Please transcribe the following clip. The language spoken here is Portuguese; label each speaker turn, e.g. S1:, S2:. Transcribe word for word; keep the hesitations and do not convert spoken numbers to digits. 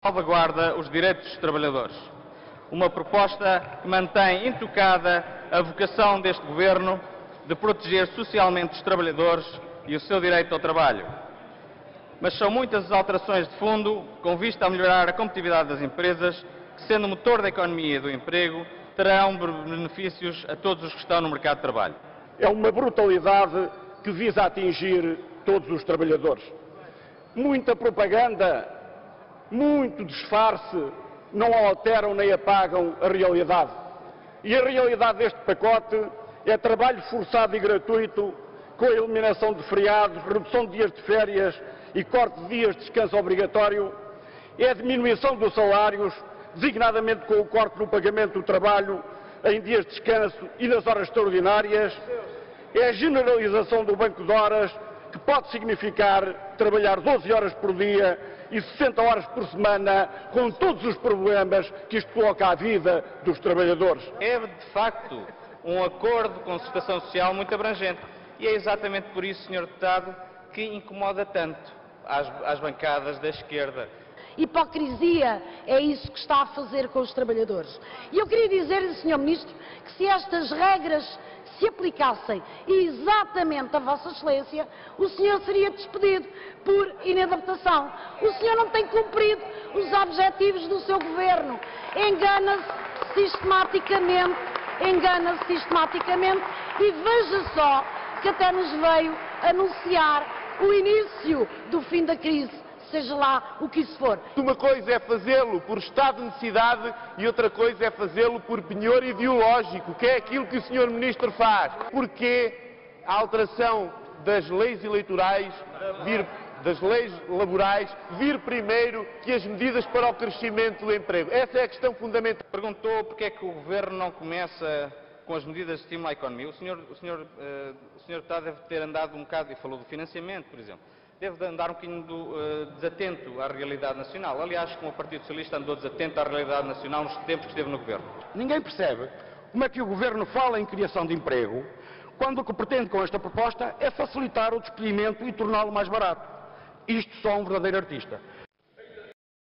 S1: salvaguarda os direitos dos trabalhadores. Uma proposta que mantém intocada a vocação deste Governo de proteger socialmente os trabalhadores e o seu direito ao trabalho. Mas são muitas as alterações de fundo com vista a melhorar a competitividade das empresas, que, sendo motor da economia e do emprego, terão benefícios a todos os que estão no mercado de trabalho.
S2: É uma brutalidade que visa atingir todos os trabalhadores. Muita propaganda, muito disfarce, não alteram nem apagam a realidade. E a realidade deste pacote é trabalho forçado e gratuito, com a eliminação de feriados, redução de dias de férias e corte de dias de descanso obrigatório, é a diminuição dos salários, designadamente com o corte no pagamento do trabalho em dias de descanso e nas horas extraordinárias, é a generalização do banco de horas, que pode significar trabalhar doze horas por dia e sessenta horas por semana, com todos os problemas que isto coloca à vida dos trabalhadores.
S1: É, de facto, um acordo de concertação social muito abrangente. E é exatamente por isso, senhor Deputado, que incomoda tanto às, às bancadas da esquerda.
S3: Hipocrisia é isso que está a fazer com os trabalhadores. E eu queria dizer-lhe, senhor Ministro, que se estas regras se aplicassem exatamente a Vossa Excelência, o senhor seria despedido por inadaptação. O senhor não tem cumprido os objetivos do seu governo. Engana-se sistematicamente, engana-se sistematicamente e veja só que até nos veio anunciar o início do fim da crise, seja lá o que isso for.
S4: Uma coisa é fazê-lo por estado de necessidade e outra coisa é fazê-lo por penhor ideológico, que é aquilo que o senhor Ministro faz. Porque a alteração das leis eleitorais, vir, das leis laborais, vir primeiro que as medidas para o crescimento do emprego. Essa é a questão fundamental.
S1: Perguntou porque é que o Governo não começa com as medidas de estímulo à economia. O senhor, o senhor, uh, o senhor Deputado deve ter andado um bocado, e falou do financiamento, por exemplo, deve andar um bocadinho do, uh, desatento à realidade nacional. Aliás, como o Partido Socialista andou desatento à realidade nacional nos tempos que esteve no Governo.
S2: Ninguém percebe como é que o Governo fala em criação de emprego, quando o que pretende com esta proposta é facilitar o despedimento e torná-lo mais barato. Isto só um verdadeiro artista.